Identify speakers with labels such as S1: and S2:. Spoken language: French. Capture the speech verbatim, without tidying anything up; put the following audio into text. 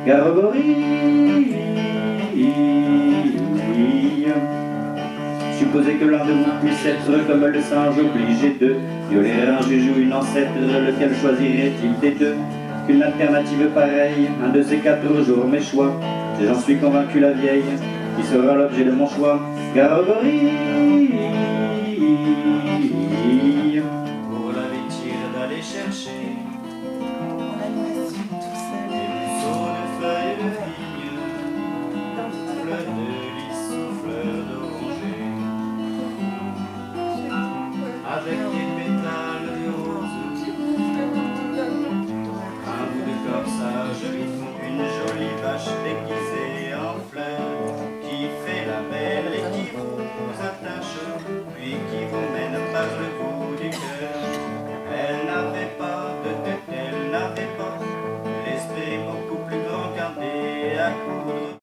S1: Garogorille. Supposez que l'un de vous puisse être comme le singe, obligé de violer un juge ou une ancêtre, lequel choisirait-il des deux? Qu'une alternative pareille, un de ces quatre jours mes choix, et j'en suis convaincu la vieille, qui sera l'objet de mon choix. Garogorille.
S2: Pour l'avait-il d'aller chercher des mousseaux de feuilles de vigne, fleurs de lys ou fleurs d'oranger, avec des pétales de rose, un bout de corsage lui font une jolie vache déguisée en fleurs, qui fait la belle et qui vous attache, puis qui vous mène par le bout du cœur. Elle n'avait pas de tête, elle n'avait pas l'esprit beaucoup plus grand qu'un dé à coudre.